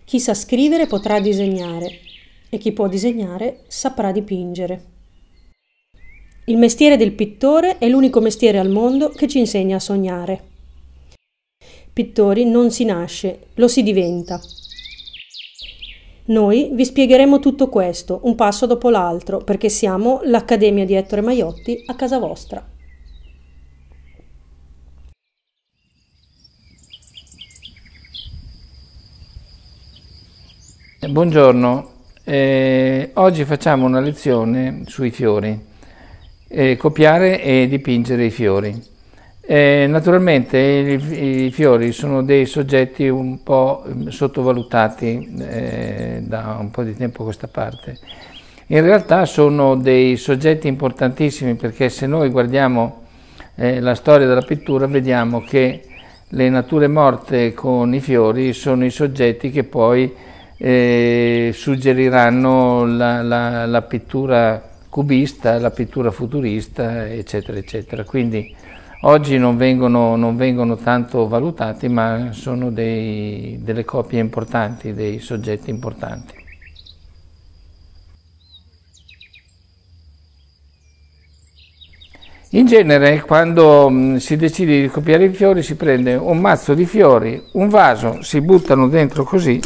Chi sa scrivere potrà disegnare e chi può disegnare saprà dipingere. Il mestiere del pittore è l'unico mestiere al mondo che ci insegna a sognare. Pittori non si nasce, lo si diventa. Noi vi spiegheremo tutto questo, un passo dopo l'altro, perché siamo l'Accademia di Ettore Maiotti a casa vostra. Buongiorno, oggi facciamo una lezione sui fiori, copiare e dipingere i fiori. Naturalmente i fiori sono dei soggetti un po' sottovalutati da un po' di tempo a questa parte. In realtà sono dei soggetti importantissimi, perché se noi guardiamo la storia della pittura vediamo che le nature morte con i fiori sono i soggetti che poi suggeriranno la pittura cubista, la pittura futurista, eccetera, eccetera. Quindi oggi non vengono tanto valutati, ma sono delle copie importanti, dei soggetti importanti. In genere, quando si decide di copiare i fiori, si prende un mazzo di fiori, un vaso, si buttano dentro così,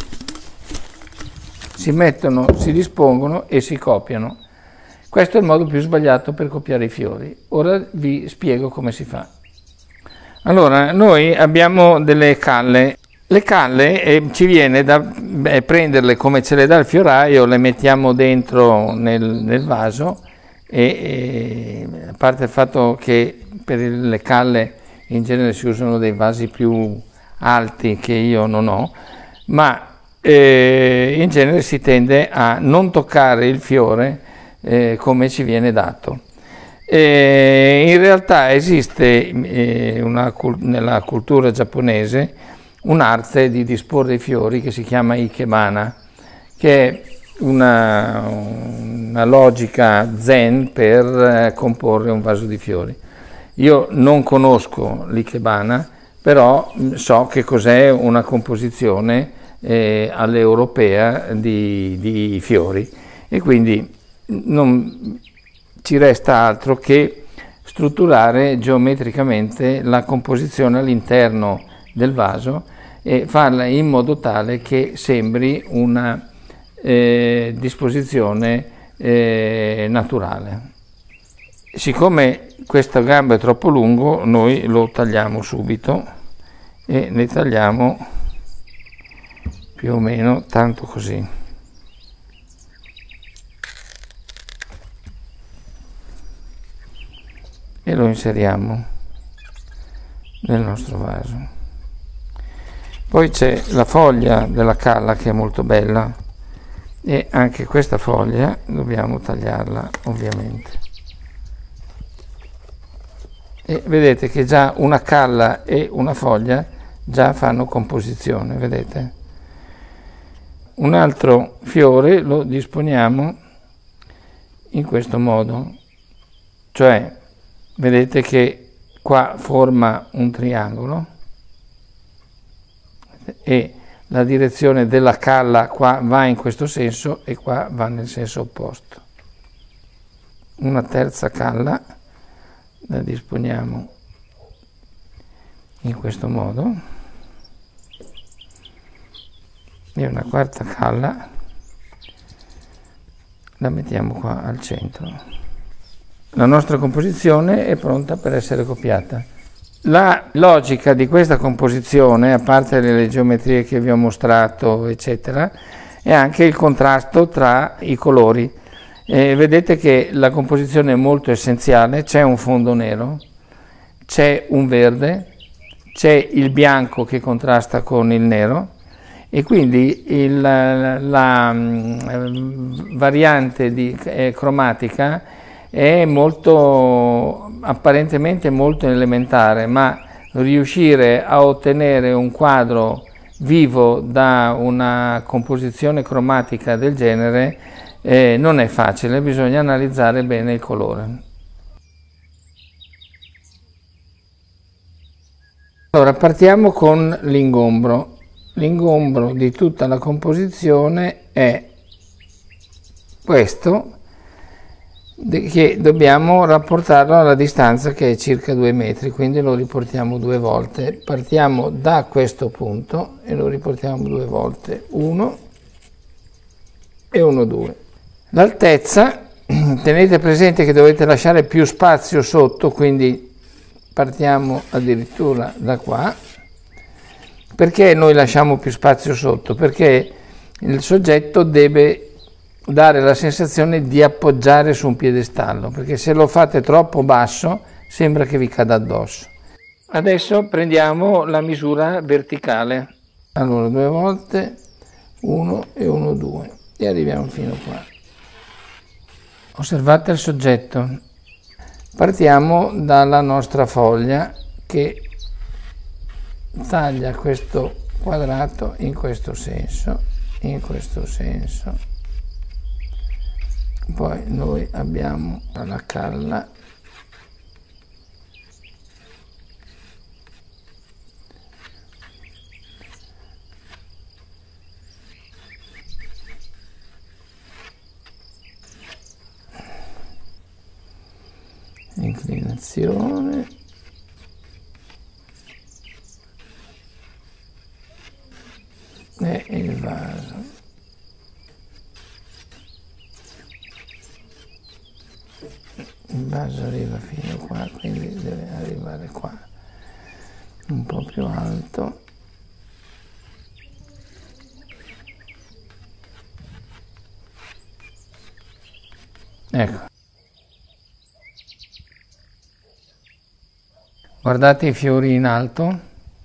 si mettono, si dispongono e si copiano. Questo è il modo più sbagliato per copiare i fiori. Ora vi spiego come si fa. Allora, noi abbiamo delle calle. Le calle ci viene da prenderle come ce le dà il fioraio, le mettiamo dentro nel vaso e a parte il fatto che per le calle in genere si usano dei vasi più alti che io non ho, ma in genere si tende a non toccare il fiore come ci viene dato. In realtà esiste nella cultura giapponese un'arte di disporre i fiori che si chiama ikebana, che è una logica zen per comporre un vaso di fiori. Io non conosco l'ikebana, però so che cos'è una composizione all'europea di fiori, e quindi non ci resta altro che strutturare geometricamente la composizione all'interno del vaso e farla in modo tale che sembri una disposizione naturale. Siccome questo gambo è troppo lungo, noi lo tagliamo subito e ne tagliamo più o meno tanto così. E lo inseriamo nel nostro vaso. Poi c'è la foglia della calla che è molto bella, e anche questa foglia dobbiamo tagliarla ovviamente. E vedete che già una calla e una foglia già fanno composizione, vedete? Un altro fiore lo disponiamo in questo modo, cioè vedete che qua forma un triangolo e la direzione della calla qua va in questo senso e qua va nel senso opposto. Una terza calla la disponiamo in questo modo e una quarta calla la mettiamo qua al centro. La nostra composizione è pronta per essere copiata. La logica di questa composizione, a parte le geometrie che vi ho mostrato, eccetera, è anche il contrasto tra i colori. Vedete che la composizione è molto essenziale, c'è un fondo nero, c'è un verde, c'è il bianco che contrasta con il nero, e quindi la variante cromatica è apparentemente molto elementare, ma riuscire a ottenere un quadro vivo da una composizione cromatica del genere non è facile, bisogna analizzare bene il colore. Allora, partiamo con l'ingombro. l'ingombro di tutta la composizione è questo, che dobbiamo rapportarlo alla distanza che è circa 2 metri, quindi lo riportiamo 2 volte. Partiamo da questo punto e lo riportiamo 2 volte, 1 e 1, 2. L'altezza, tenete presente che dovete lasciare più spazio sotto, quindi partiamo addirittura da qua. Perché noi lasciamo più spazio sotto? Perché il soggetto deve dare la sensazione di appoggiare su un piedistallo, perché se lo fate troppo basso sembra che vi cada addosso. Adesso prendiamo la misura verticale. Allora 2 volte, 1 e 1, 2 e arriviamo fino qua. Osservate il soggetto. Partiamo dalla nostra foglia che taglia questo quadrato in questo senso, poi noi abbiamo la calla inclinazione e il vaso. Il vaso arriva fino qua, quindi deve arrivare qua, un po' più alto. Ecco. Guardate i fiori in alto.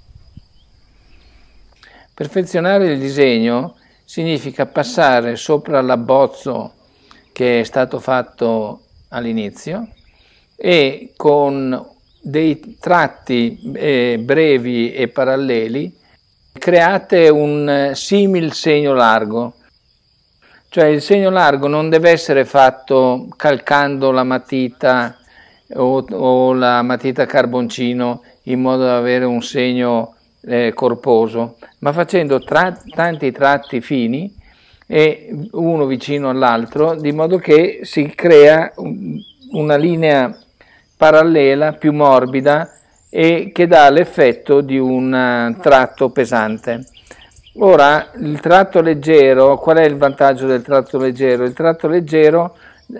Perfezionare il disegno significa passare sopra l'abbozzo che è stato fatto all'inizio e con dei tratti brevi e paralleli create un simil segno largo. Cioè il segno largo non deve essere fatto calcando la matita o la matita carboncino in modo da avere un segno corposo, ma facendo tanti tratti fini e uno vicino all'altro, di modo che si crea una linea parallela più morbida e che dà l'effetto di un tratto pesante. Ora, il tratto leggero, qual è il vantaggio del tratto leggero? Il tratto leggero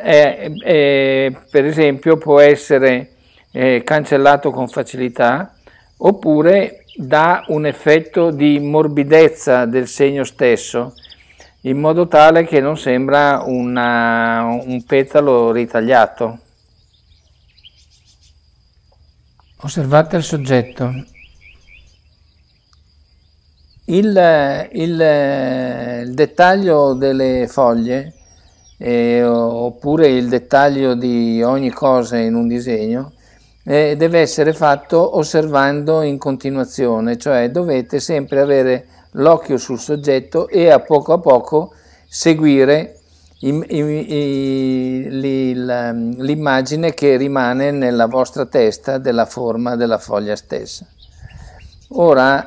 per esempio può essere cancellato con facilità, oppure dà un effetto di morbidezza del segno stesso, in modo tale che non sembra un petalo ritagliato. Osservate il soggetto. Il dettaglio delle foglie, oppure il dettaglio di ogni cosa in un disegno, deve essere fatto osservando in continuazione, cioè dovete sempre avere l'occhio sul soggetto e a poco seguire l'immagine che rimane nella vostra testa della forma della foglia stessa. Ora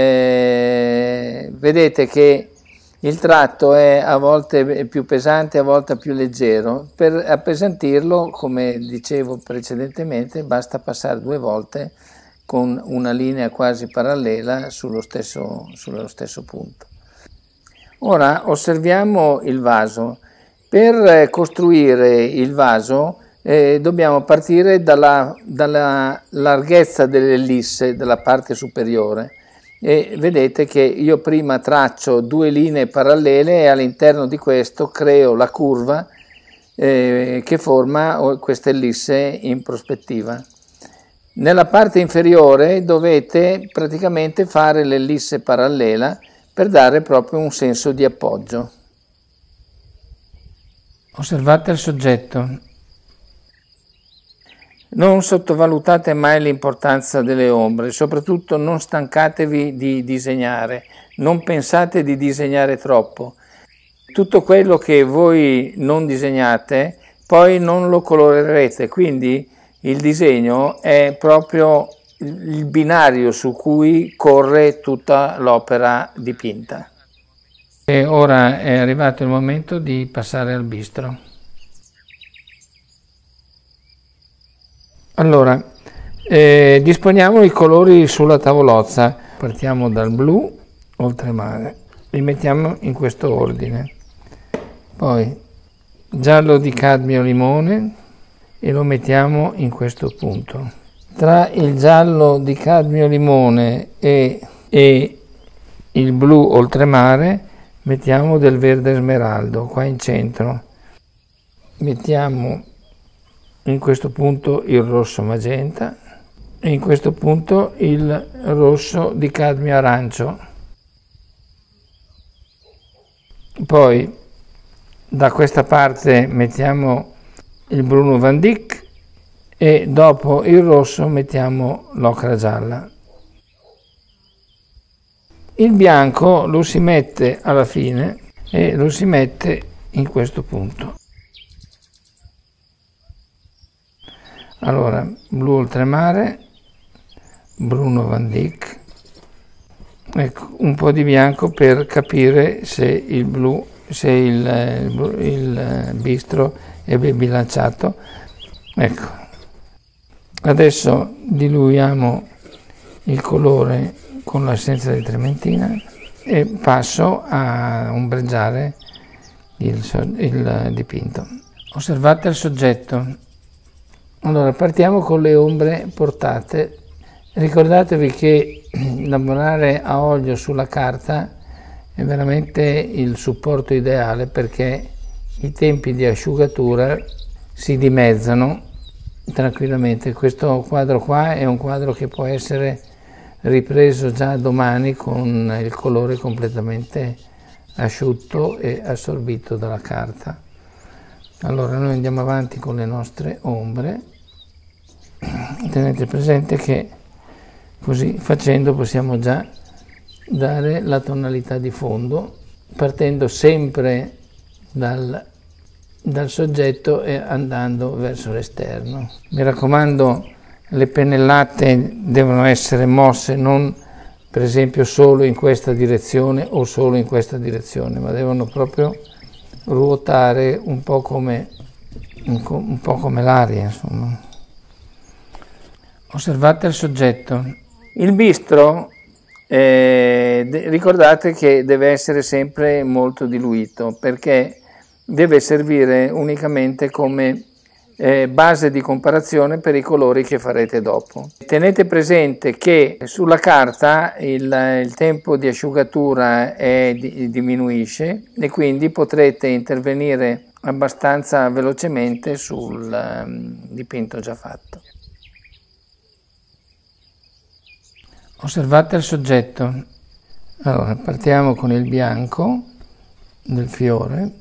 vedete che il tratto è a volte più pesante, a volte più leggero. Per appesantirlo, come dicevo precedentemente, basta passare 2 volte con una linea quasi parallela sullo stesso punto. Ora osserviamo il vaso. Per costruire il vaso dobbiamo partire dalla larghezza dell'ellisse della parte superiore. E vedete che io prima traccio 2 linee parallele e all'interno di questo creo la curva che forma questa ellisse in prospettiva. Nella parte inferiore dovete praticamente fare l'ellisse parallela per dare proprio un senso di appoggio. Osservate il soggetto. Non sottovalutate mai l'importanza delle ombre, soprattutto non stancatevi di disegnare, non pensate di disegnare troppo. Tutto quello che voi non disegnate poi non lo colorerete, quindi il disegno è proprio il binario su cui corre tutta l'opera dipinta. E ora è arrivato il momento di passare al bistro. Allora, disponiamo i colori sulla tavolozza. Partiamo dal blu, oltremare, li mettiamo in questo ordine. Poi giallo di cadmio limone e lo mettiamo in questo punto. Tra il giallo di cadmio limone e il blu oltremare mettiamo del verde smeraldo qua in centro. Mettiamo in questo punto il rosso magenta e in questo punto il rosso di cadmio arancio. Poi da questa parte mettiamo il bruno Van Dyck e dopo il rosso mettiamo l'ocra gialla. Il bianco lo si mette alla fine e lo si mette in questo punto. Allora, blu oltremare, bruno Van Dyck, ecco, un po' di bianco per capire se il blu, se il bistro è ben bilanciato. Ecco, adesso diluiamo il colore con l'essenza di trementina e passo a ombreggiare il dipinto. Osservate il soggetto. Allora, partiamo con le ombre portate. Ricordatevi che lavorare a olio sulla carta è veramente il supporto ideale perché i tempi di asciugatura si dimezzano tranquillamente. Questo quadro qua è un quadro che può essere ripreso già domani con il colore completamente asciutto e assorbito dalla carta. Allora noi andiamo avanti con le nostre ombre. Tenete presente che così facendo possiamo già dare la tonalità di fondo partendo sempre dal soggetto e andando verso l'esterno. Mi raccomando, le pennellate devono essere mosse non per esempio solo in questa direzione o solo in questa direzione, ma devono proprio ruotare un po' come l'aria, insomma. Osservate il soggetto. Il bistro, ricordate che deve essere sempre molto diluito perché deve servire unicamente come base di comparazione per i colori che farete dopo. Tenete presente che sulla carta il tempo di asciugatura diminuisce e quindi potrete intervenire abbastanza velocemente sul dipinto già fatto. Osservate il soggetto. Allora, partiamo con il bianco del fiore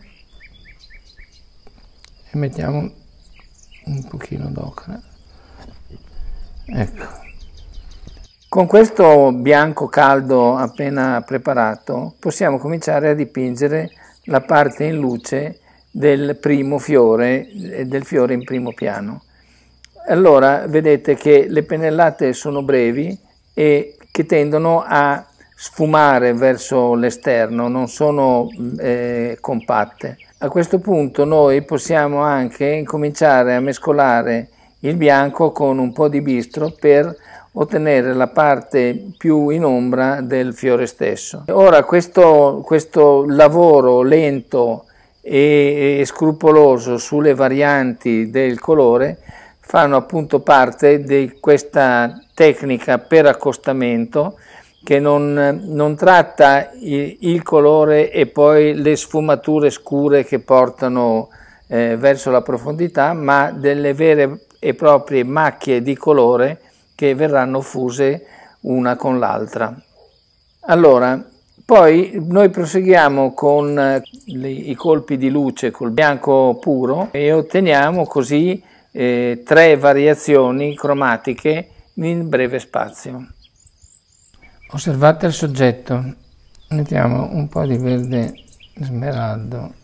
e mettiamo un pochino d'ocra. Ecco. Con questo bianco caldo appena preparato possiamo cominciare a dipingere la parte in luce del primo fiore, del fiore in primo piano. Allora vedete che le pennellate sono brevi e che tendono a sfumare verso l'esterno, non sono compatte. A questo punto noi possiamo anche incominciare a mescolare il bianco con un po' di bistro per ottenere la parte più in ombra del fiore stesso. Ora questo lavoro lento e scrupoloso sulle varianti del colore fanno appunto parte di questa tecnica per accostamento che non tratta il colore e poi le sfumature scure che portano verso la profondità, ma delle vere e proprie macchie di colore che verranno fuse una con l'altra. Allora, poi noi proseguiamo con i colpi di luce col bianco puro e otteniamo così 3 variazioni cromatiche in breve spazio. Osservate il soggetto. Mettiamo un po' di verde smeraldo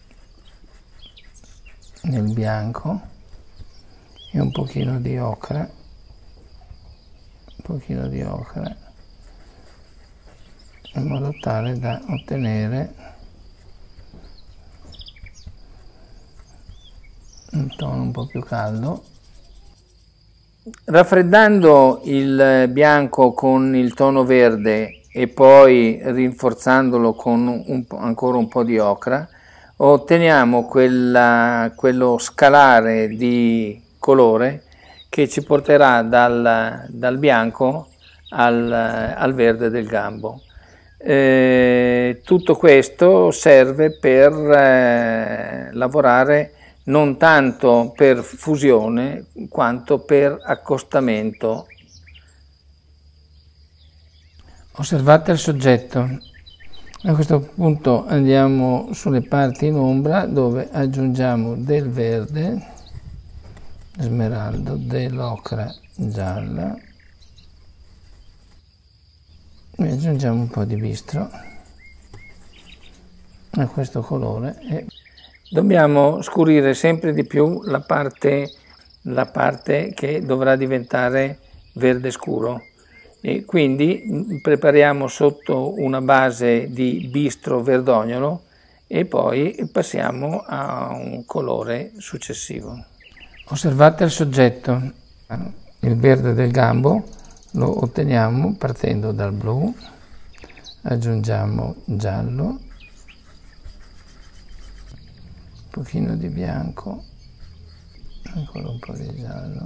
nel bianco e un pochino di ocra pochino di ocra, in modo tale da ottenere un tono un po' più caldo. Raffreddando il bianco con il tono verde e poi rinforzandolo con ancora un po' di ocra, otteniamo quello scalare di colore che ci porterà dal bianco al verde del gambo. Tutto questo serve per lavorare non tanto per fusione quanto per accostamento. Osservate il soggetto. A questo punto andiamo sulle parti in ombra dove aggiungiamo del verde smeraldo, dell'ocra gialla e aggiungiamo un po' di bistro a questo colore e dobbiamo scurire sempre di più la parte che dovrà diventare verde scuro e quindi prepariamo sotto una base di bistro verdognolo e poi passiamo a un colore successivo. Osservate il soggetto, il verde del gambo lo otteniamo partendo dal blu, aggiungiamo giallo, un pochino di bianco, ancora un po' di giallo.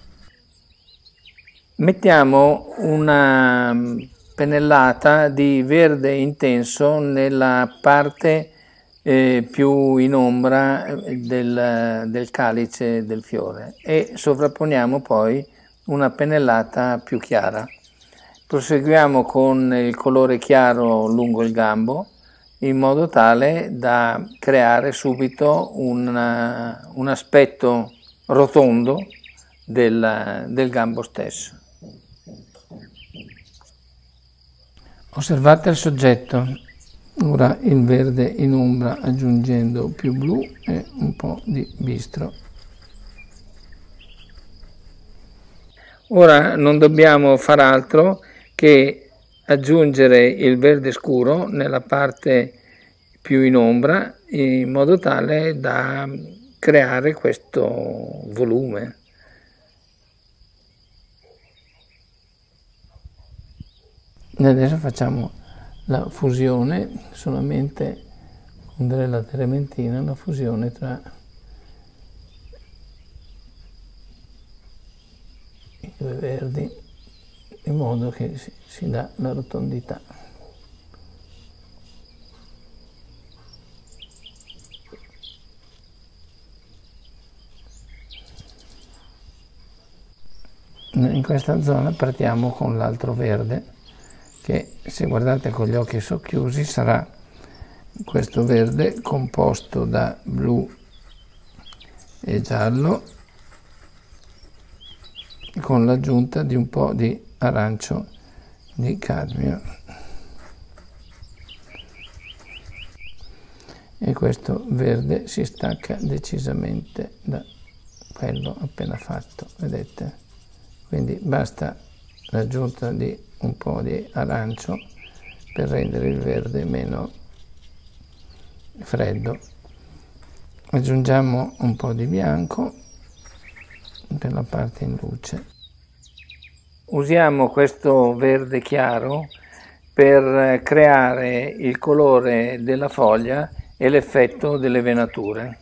Mettiamo una pennellata di verde intenso nella parte più in ombra del calice del fiore e sovrapponiamo poi una pennellata più chiara. Proseguiamo con il colore chiaro lungo il gambo in modo tale da creare subito un aspetto rotondo del gambo stesso. Osservate il soggetto, ora il verde in ombra aggiungendo più blu e un po' di bistro. Ora non dobbiamo far altro che aggiungere il verde scuro nella parte più in ombra in modo tale da creare questo volume. E adesso facciamo la fusione solamente con delle latte trementina, la fusione tra i due verdi in modo che si dà la rotondità. In questa zona partiamo con l'altro verde che, se guardate con gli occhi socchiusi, sarà questo verde composto da blu e giallo con l'aggiunta di un po' di arancio di cadmio e questo verde si stacca decisamente da quello appena fatto, vedete? Quindi basta l'aggiunta di un po' di arancio per rendere il verde meno freddo. Aggiungiamo un po' di bianco per la parte in luce. Usiamo questo verde chiaro per creare il colore della foglia e l'effetto delle venature.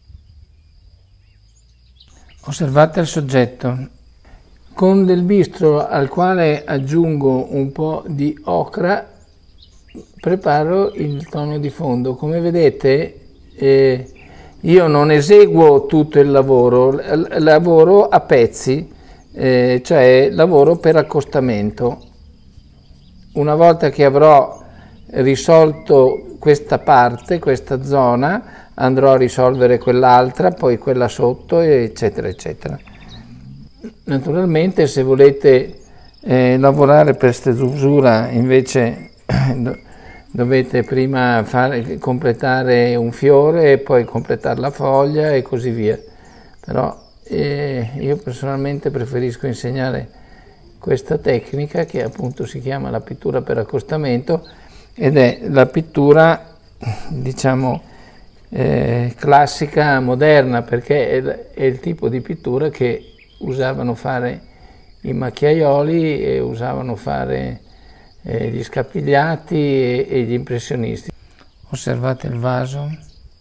Osservate il soggetto. Con del bistro al quale aggiungo un po' di ocra preparo il tono di fondo. Come vedete io non eseguo tutto il lavoro, lavoro a pezzi, cioè lavoro per accostamento. Una volta che avrò risolto questa parte, questa zona, andrò a risolvere quell'altra, poi quella sotto, eccetera, eccetera. Naturalmente, se volete lavorare per stesura, invece dovete prima completare un fiore e poi completare la foglia e così via. Però io personalmente preferisco insegnare questa tecnica che appunto si chiama la pittura per accostamento ed è la pittura, diciamo, classica moderna, perché è il tipo di pittura che usavano fare i macchiaioli e usavano fare gli scapigliati e gli impressionisti. Osservate il vaso.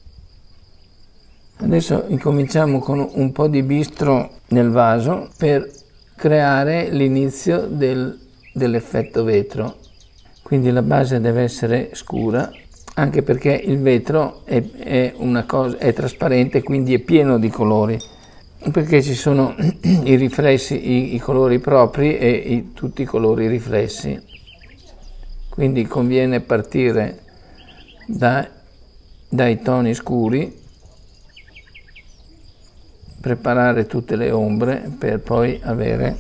Adesso incominciamo con un po' di bistro nel vaso per creare l'inizio dell'effetto vetro. Quindi la base deve essere scura, anche perché il vetro è trasparente, quindi è pieno di colori, perché ci sono i riflessi, i colori propri e tutti i colori riflessi. Quindi conviene partire dai toni scuri, preparare tutte le ombre per poi avere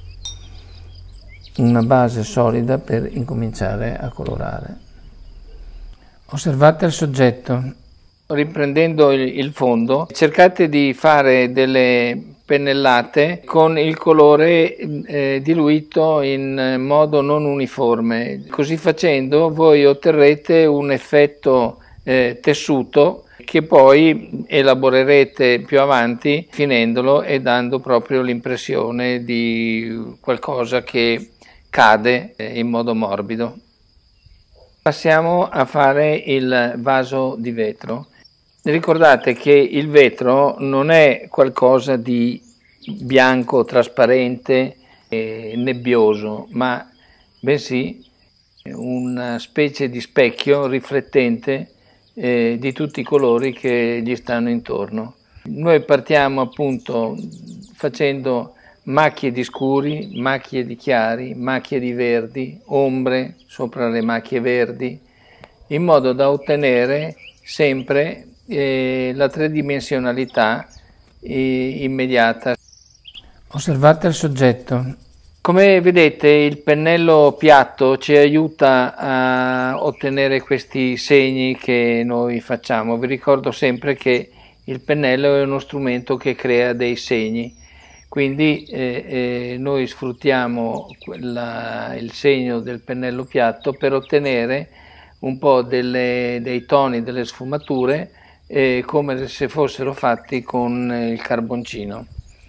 una base solida per incominciare a colorare. Osservate il soggetto. Riprendendo il fondo, cercate di fare delle pennellate con il colore diluito in modo non uniforme. Così facendo voi otterrete un effetto tessuto che poi elaborerete più avanti finendolo e dando proprio l'impressione di qualcosa che cade in modo morbido. Passiamo a fare il vaso di vetro. Ricordate che il vetro non è qualcosa di bianco, trasparente e nebbioso, ma bensì una specie di specchio riflettente di tutti i colori che gli stanno intorno. Noi partiamo appunto facendo macchie di scuri, macchie di chiari, macchie di verdi, ombre sopra le macchie verdi, in modo da ottenere sempre la tridimensionalità immediata. Osservate il soggetto. Come vedete, il pennello piatto ci aiuta a ottenere questi segni che noi facciamo. Vi ricordo sempre che il pennello è uno strumento che crea dei segni, quindi noi sfruttiamo il segno del pennello piatto per ottenere un po' dei toni, delle sfumature, come se fossero fatti con il carboncino.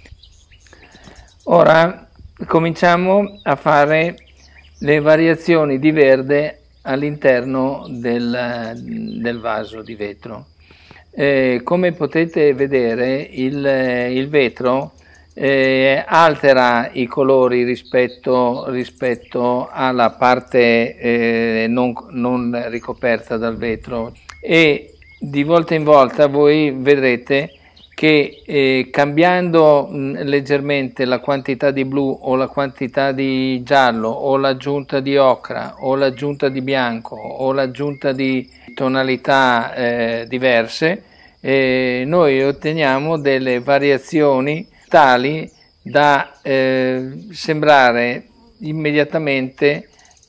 Ora cominciamo a fare le variazioni di verde all'interno del vaso di vetro. Come potete vedere, il vetro altera i colori rispetto alla parte non ricoperta dal vetro, e di volta in volta voi vedrete che cambiando leggermente la quantità di blu o la quantità di giallo o l'aggiunta di ocra o l'aggiunta di bianco o l'aggiunta di tonalità diverse, noi otteniamo delle variazioni tali da sembrare immediatamente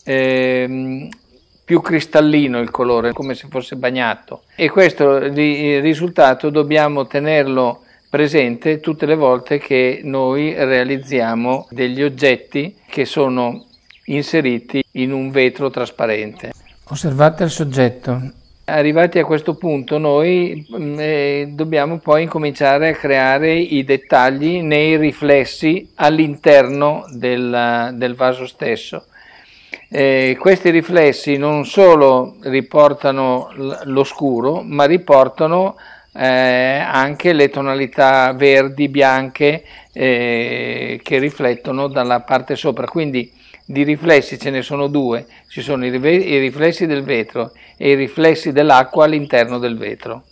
più cristallino il colore, come se fosse bagnato, e questo il risultato dobbiamo tenerlo presente tutte le volte che noi realizziamo degli oggetti che sono inseriti in un vetro trasparente. Osservate il soggetto. Arrivati a questo punto noi dobbiamo poi incominciare a creare i dettagli nei riflessi all'interno del vaso stesso. Questi riflessi non solo riportano lo scuro, ma riportano anche le tonalità verdi, bianche che riflettono dalla parte sopra. Quindi di riflessi ce ne sono due: ci sono i riflessi del vetro e i riflessi dell'acqua all'interno del vetro.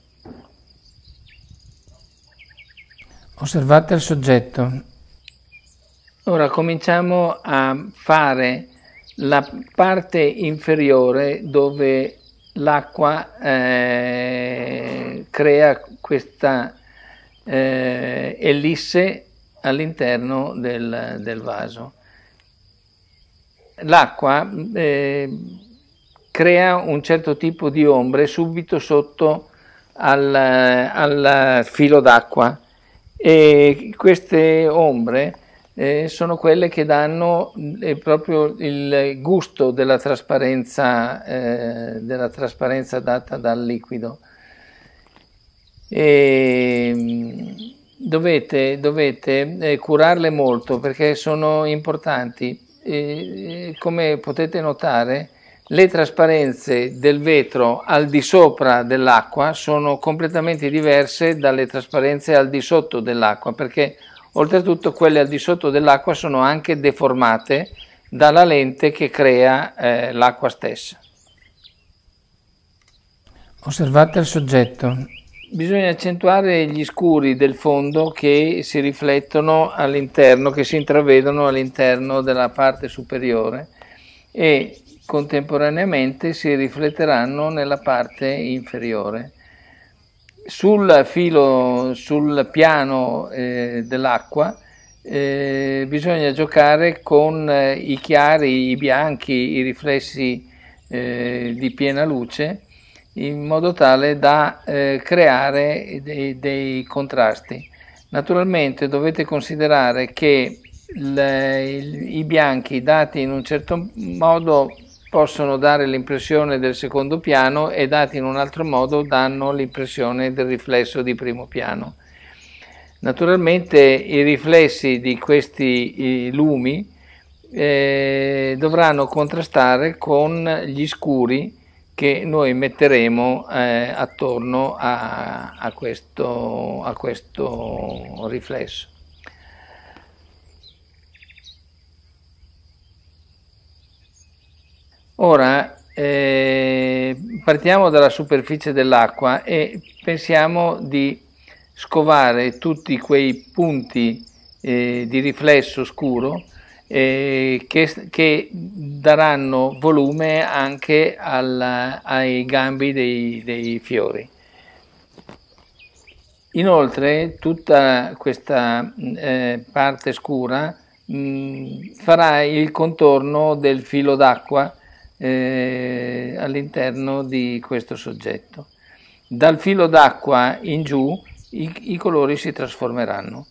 Osservate il soggetto. Ora cominciamo a fare la parte inferiore dove l'acqua crea questa ellisse all'interno del vaso. L'acqua crea un certo tipo di ombre subito sotto al filo d'acqua, e queste ombre sono quelle che danno proprio il gusto della trasparenza data dal liquido. E dovete curarle molto perché sono importanti. Come potete notare, le trasparenze del vetro al di sopra dell'acqua sono completamente diverse dalle trasparenze al di sotto dell'acqua, perché oltretutto quelle al di sotto dell'acqua sono anche deformate dalla lente che crea l'acqua stessa. Osservate il soggetto. Bisogna accentuare gli scuri del fondo che si riflettono all'interno, che si intravedono all'interno della parte superiore e contemporaneamente si rifletteranno nella parte inferiore. Sul piano dell'acqua bisogna giocare con i chiari, i bianchi, i riflessi di piena luce, in modo tale da creare dei contrasti. Naturalmente dovete considerare che i bianchi dati in un certo modo possono dare l'impressione del secondo piano e dati in un altro modo danno l'impressione del riflesso di primo piano. Naturalmente i riflessi di questi lumi dovranno contrastare con gli scuri che noi metteremo attorno a questo riflesso. Ora partiamo dalla superficie dell'acqua e pensiamo di scovare tutti quei punti di riflesso scuro che daranno volume anche ai gambi dei fiori. Inoltre tutta questa parte scura farà il contorno del filo d'acqua all'interno di questo soggetto. Dal filo d'acqua in giù i colori si trasformeranno.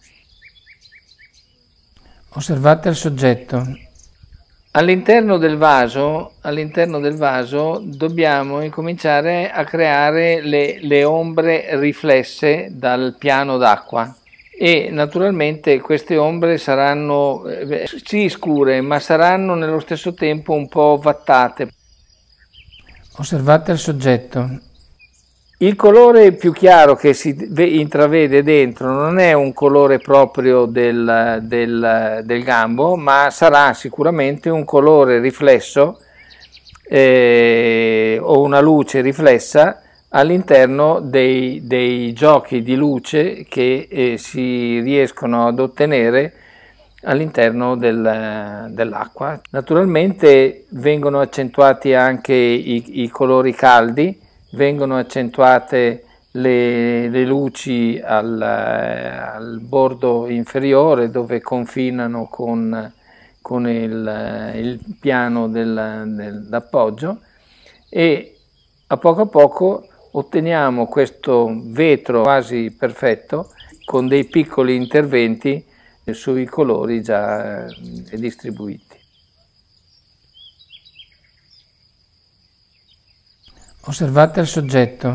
Osservate il soggetto. All'interno del vaso dobbiamo incominciare a creare le ombre riflesse dal piano d'acqua e naturalmente queste ombre saranno sì scure, ma saranno nello stesso tempo un po' vattate. Osservate il soggetto. Il colore più chiaro che si intravede dentro non è un colore proprio del gambo, ma sarà sicuramente un colore riflesso o una luce riflessa all'interno dei giochi di luce che si riescono ad ottenere all'interno dell'acqua. Naturalmente vengono accentuati anche i colori caldi, vengono accentuate le luci al bordo inferiore dove confinano con il piano d'appoggio e a poco otteniamo questo vetro quasi perfetto con dei piccoli interventi sui colori già distribuiti. Osservate il soggetto.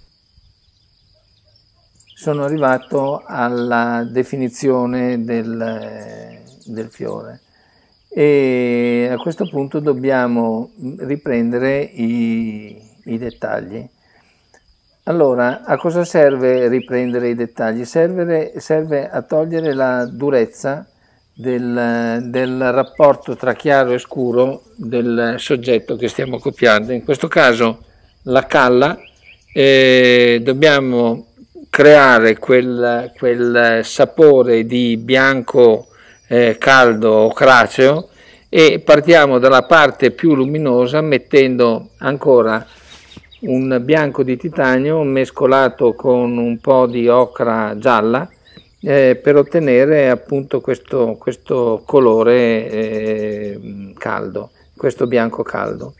Sono arrivato alla definizione del fiore e a questo punto dobbiamo riprendere i dettagli. Allora, a cosa serve riprendere i dettagli? Serve a togliere la durezza del rapporto tra chiaro e scuro del soggetto che stiamo copiando. In questo caso la calla, dobbiamo creare quel sapore di bianco caldo o craceo e partiamo dalla parte più luminosa mettendo ancora un bianco di titanio mescolato con un po' di ocra gialla per ottenere appunto questo colore caldo, questo bianco caldo.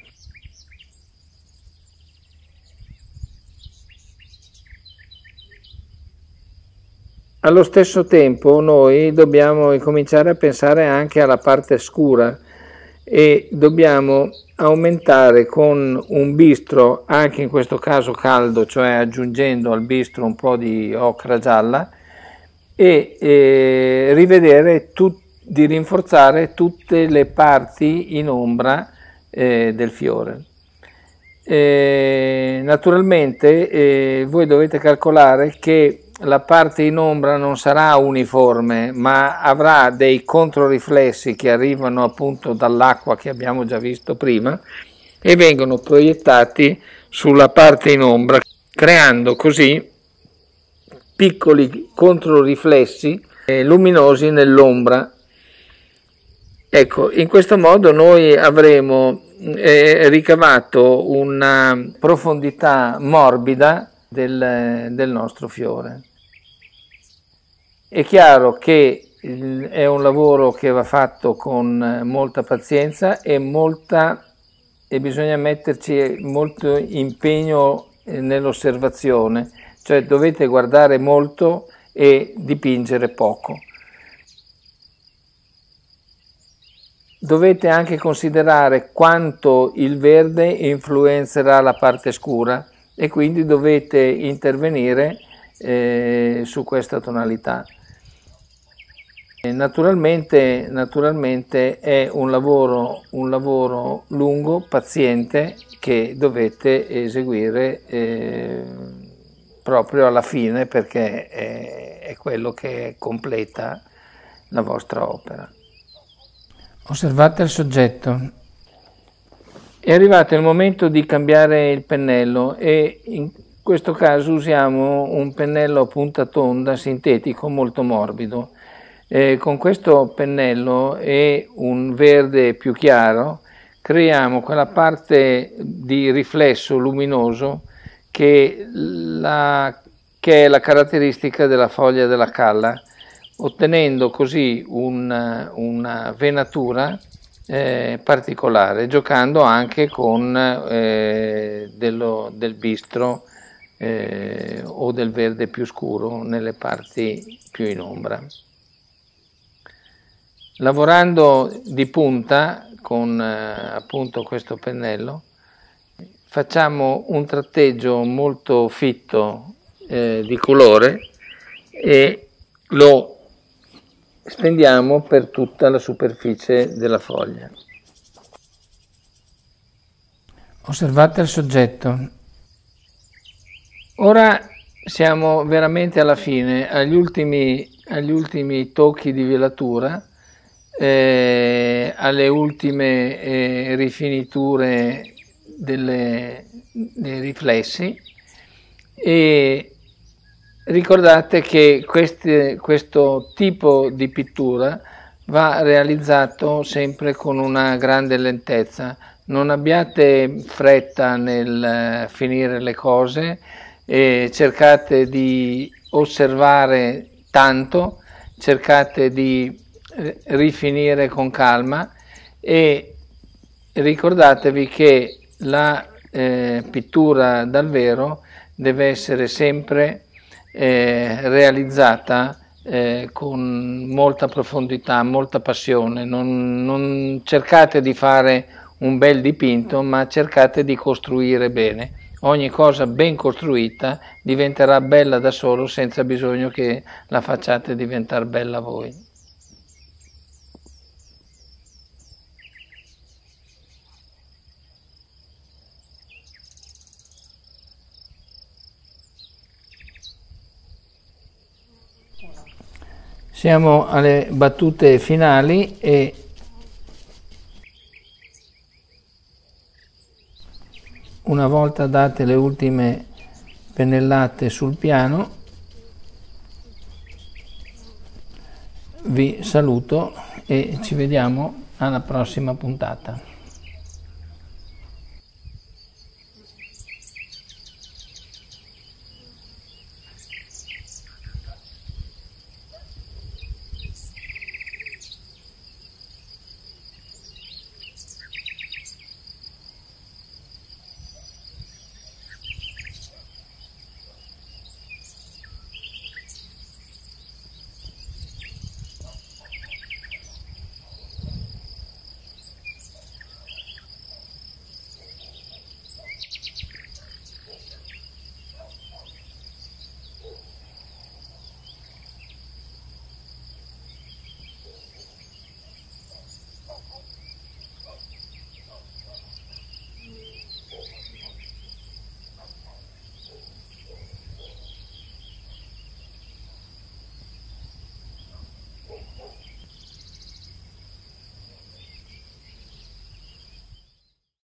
Allo stesso tempo noi dobbiamo incominciare a pensare anche alla parte scura e dobbiamo aumentare con un bistro, anche in questo caso caldo, cioè aggiungendo al bistro un po' di ocra gialla, e rivedere di rinforzare tutte le parti in ombra del fiore. Naturalmente voi dovete calcolare che la parte in ombra non sarà uniforme, ma avrà dei controriflessi che arrivano appunto dall'acqua che abbiamo già visto prima e vengono proiettati sulla parte in ombra, creando così piccoli controriflessi luminosi nell'ombra. Ecco, in questo modo noi avremo ricavato una profondità morbida del nostro fiore. È chiaro che è un lavoro che va fatto con molta pazienza e bisogna metterci molto impegno nell'osservazione, cioè dovete guardare molto e dipingere poco. Dovete anche considerare quanto il verde influenzerà la parte scura e quindi dovete intervenire su questa tonalità. Naturalmente è un lavoro lungo, paziente, che dovete eseguire proprio alla fine, perché è quello che completa la vostra opera. Osservate il soggetto. È arrivato il momento di cambiare il pennello e in questo caso usiamo un pennello a punta tonda sintetico molto morbido. Con questo pennello e un verde più chiaro creiamo quella parte di riflesso luminoso che è la caratteristica della foglia della calla, ottenendo così una venatura particolare, giocando anche con del bistro o del verde più scuro nelle parti più in ombra. Lavorando di punta con appunto questo pennello facciamo un tratteggio molto fitto di colore e lo stendiamo per tutta la superficie della foglia. Osservate il soggetto. Ora siamo veramente alla fine, agli ultimi tocchi di velatura, alle ultime rifiniture dei riflessi, e ricordate che questo tipo di pittura va realizzato sempre con una grande lentezza. Non abbiate fretta nel finire le cose, cercate di osservare tanto, cercate di rifinire con calma e ricordatevi che la pittura dal vero deve essere sempre realizzata con molta profondità, molta passione. Non cercate di fare un bel dipinto, ma cercate di costruire bene. Ogni cosa ben costruita diventerà bella da solo, senza bisogno che la facciate diventare bella voi. Siamo alle battute finali e una volta date le ultime pennellate sul piano vi saluto e ci vediamo alla prossima puntata.